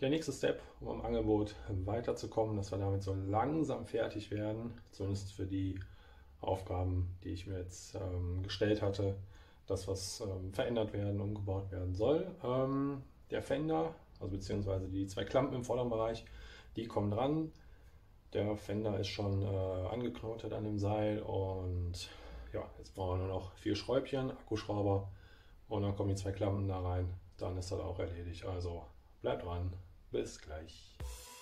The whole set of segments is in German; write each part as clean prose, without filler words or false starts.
Der nächste Step, um am Angebot weiterzukommen, dass wir damit so langsam fertig werden, zumindest für die Aufgaben, die ich mir jetzt gestellt hatte, dass was verändert werden, umgebaut werden soll. Der Fender, also beziehungsweise die zwei Klampen im vorderen Bereich, die kommen dran. Der Fender ist schon angeknotet an dem Seil und ja, jetzt brauchen wir nur noch 4 Schräubchen, Akkuschrauber und dann kommen die zwei Klampen da rein. Dann ist das auch erledigt. Also bleibt dran. Bis gleich.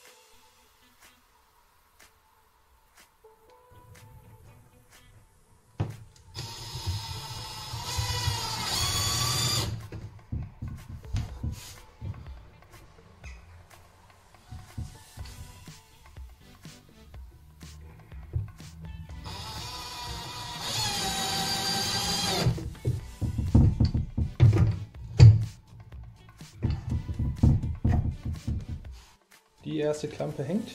Die erste Klampe hängt.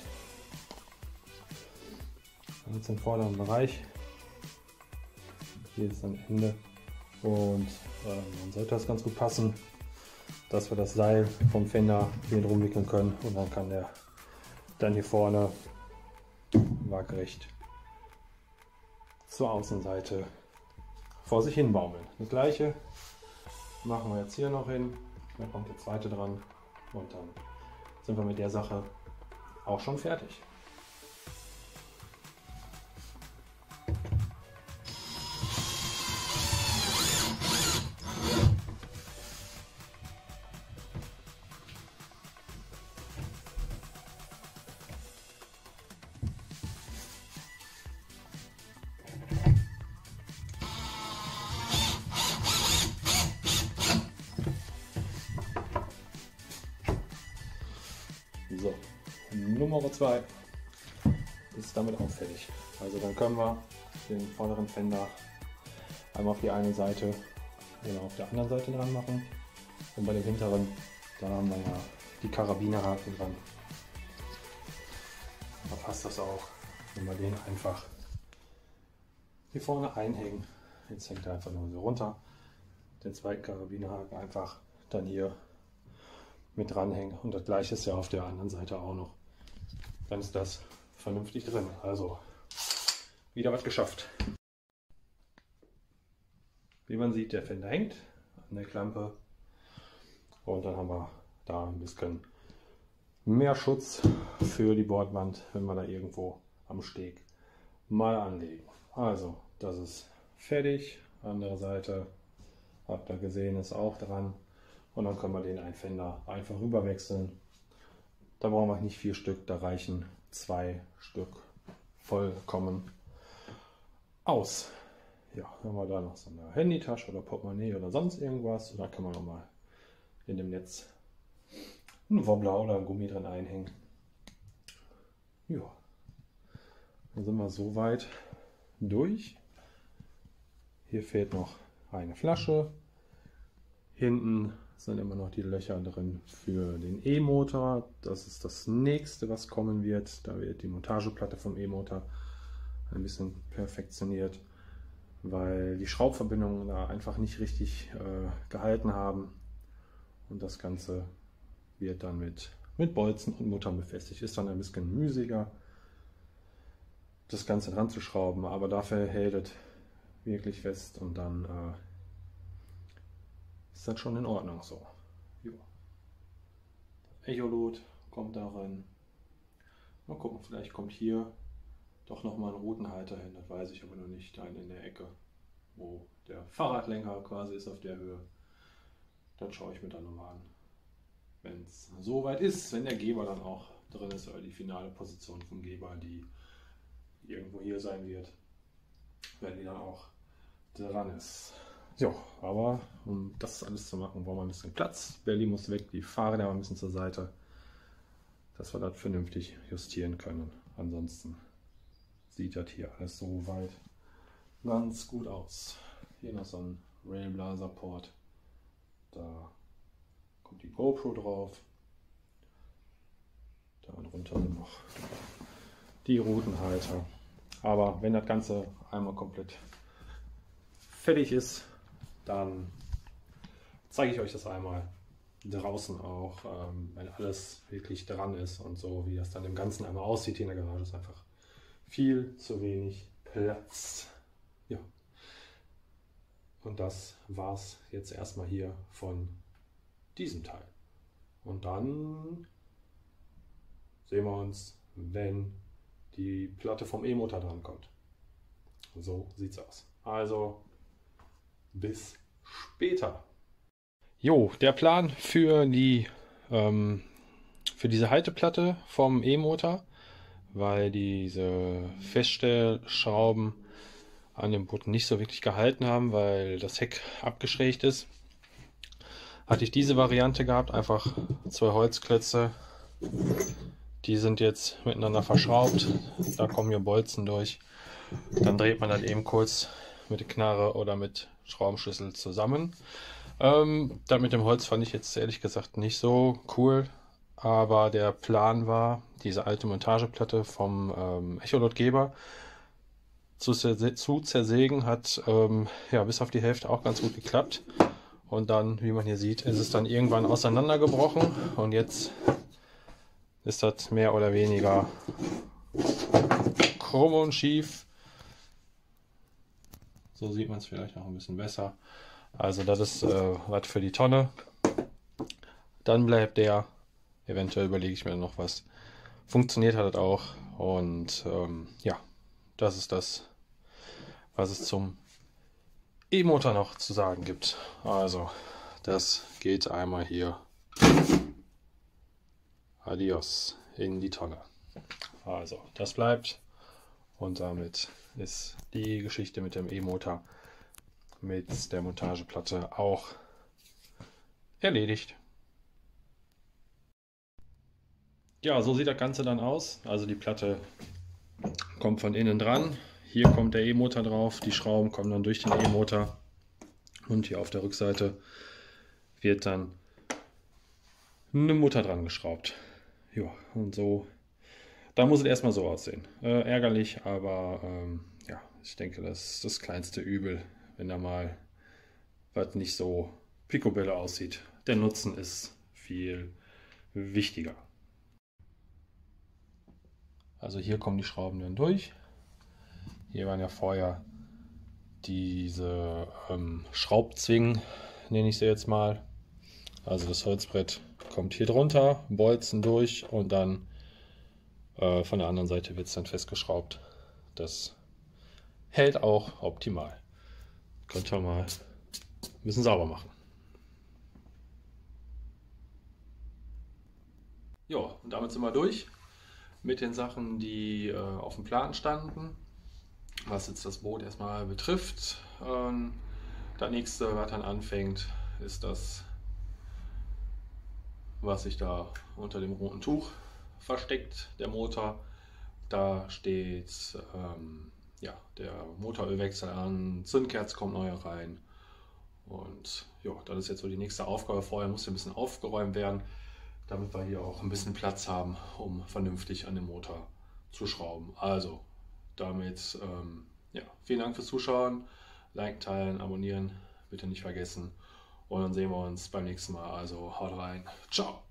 Jetzt im vorderen Bereich. Hier ist ein Ende. Und dann sollte das ganz gut passen, dass wir das Seil vom Fender hier rumwickeln können. Und dann kann der dann hier vorne waagerecht zur Außenseite vor sich hin baumeln. Das gleiche machen wir jetzt hier noch hin. Da kommt der zweite dran und dann sind wir mit der Sache auch schon fertig. So, Nummer 2 ist damit auch fertig. Also dann können wir den vorderen Fender einmal auf die eine Seite oder auf der anderen Seite dran machen. Und bei dem hinteren, da haben wir ja die Karabinerhaken dran. Da passt das auch, wenn wir den einfach hier vorne einhängen. Jetzt hängt er einfach nur so runter. Den zweiten Karabinerhaken einfach dann hier mit dranhängen und das gleiche ist ja auf der anderen Seite auch noch. Dann ist das vernünftig drin. Also wieder was geschafft. Wie man sieht, der Fender hängt an der Klampe und dann haben wir da ein bisschen mehr Schutz für die Bordwand, wenn wir da irgendwo am Steg mal anlegen. Also das ist fertig. Andere Seite, habt ihr gesehen, ist auch dran. Und dann können wir den einen Fender einfach rüberwechseln. Da brauchen wir nicht 4 Stück, da reichen 2 Stück vollkommen aus. Ja, haben wir da noch so eine Handytasche oder Portemonnaie oder sonst irgendwas. Und da kann man noch mal in dem Netz einen Wobbler oder einen Gummi drin einhängen. Ja, dann sind wir soweit durch. Hier fehlt noch eine Flasche. Hinten sind immer noch die Löcher drin für den E-Motor. Das ist das nächste, was kommen wird. Da wird die Montageplatte vom E-Motor ein bisschen perfektioniert, weil die Schraubverbindungen da einfach nicht richtig gehalten haben. Und das Ganze wird dann mit Bolzen und Muttern befestigt. Ist dann ein bisschen mühsiger, das Ganze dran zu schrauben, aber dafür hält es wirklich fest und dann ist das schon in Ordnung so. Jo. Echolot kommt da rein. Mal gucken, vielleicht kommt hier doch nochmal ein Routenhalter hin, das weiß ich aber noch nicht. Da in der Ecke, wo der Fahrradlenker quasi ist auf der Höhe. Das schaue ich mir dann nochmal an. Wenn es soweit ist, wenn der Geber dann auch drin ist, oder die finale Position vom Geber, die irgendwo hier sein wird, wenn die dann auch dran ist. Ja, aber um das alles zu machen, brauchen wir ein bisschen Platz. Belly muss weg, die Fahrräder ein bisschen zur Seite, dass wir das vernünftig justieren können. Ansonsten sieht das hier alles soweit ganz gut aus. Hier noch so ein Railblazer Port. Da kommt die GoPro drauf. Da drunter sind noch die Routenhalter. Aber wenn das Ganze einmal komplett fertig ist, dann zeige ich euch das einmal, draußen auch, wenn alles wirklich dran ist und so, wie das dann im Ganzen einmal aussieht hier in der Garage, ist einfach viel zu wenig Platz. Ja. Und das war's jetzt erstmal hier von diesem Teil. Und dann sehen wir uns, wenn die Platte vom E-Motor dran kommt. So sieht's aus. Also bis später. Jo, der Plan für diese Halteplatte vom E-Motor, weil diese Feststellschrauben an dem Boot nicht so wirklich gehalten haben, weil das Heck abgeschrägt ist, hatte ich diese Variante gehabt, einfach 2 Holzklötze, die sind jetzt miteinander verschraubt, da kommen hier Bolzen durch, dann dreht man dann eben kurz mit der Knarre oder mit Schraubenschlüssel zusammen. Das mit dem Holz fand ich jetzt ehrlich gesagt nicht so cool, aber der Plan war, diese alte Montageplatte vom Echolot-Geber zu zersägen, hat ja, bis auf die Hälfte auch ganz gut geklappt. Und dann, wie man hier sieht, ist es dann irgendwann auseinandergebrochen und jetzt ist das mehr oder weniger krumm und schief. So sieht man es vielleicht noch ein bisschen besser. Also das ist was für die Tonne. Dann bleibt der. Eventuell überlege ich mir noch was. Funktioniert hat das auch. Und ja, das ist das, was es zum E-Motor noch zu sagen gibt. Also das geht einmal hier. Adios in die Tonne. Also das bleibt. Und damit ist die Geschichte mit dem E-Motor mit der Montageplatte auch erledigt. Ja, so sieht das Ganze dann aus. Also die Platte kommt von innen dran. Hier kommt der E-Motor drauf. Die Schrauben kommen dann durch den E-Motor. Und hier auf der Rückseite wird dann eine Mutter dran geschraubt. Ja, und so. Da muss es erstmal so aussehen. Ärgerlich, aber ja, ich denke, das ist das kleinste Übel, wenn da mal was nicht so picobello aussieht. Der Nutzen ist viel wichtiger. Also hier kommen die Schrauben dann durch. Hier waren ja vorher diese Schraubzwingen, nenne ich sie jetzt mal. Also das Holzbrett kommt hier drunter, Bolzen durch und dann von der anderen Seite wird es dann festgeschraubt. Das hält auch optimal. Könnt ihr mal ein bisschen sauber machen. Ja, und damit sind wir durch mit den Sachen, die auf dem Plan standen. Was jetzt das Boot erstmal betrifft. Das nächste, was dann anfängt, ist das, was sich da unter dem roten Tuch versteckt, der Motor. Da steht ja, der Motorölwechsel an, Zündkerze kommt neu rein. Und ja, das ist jetzt so die nächste Aufgabe. Vorher muss hier ein bisschen aufgeräumt werden, damit wir hier auch ein bisschen Platz haben, um vernünftig an den Motor zu schrauben. Also damit ja, vielen Dank fürs Zuschauen, liken, teilen, abonnieren, bitte nicht vergessen und dann sehen wir uns beim nächsten Mal. Also haut rein, ciao!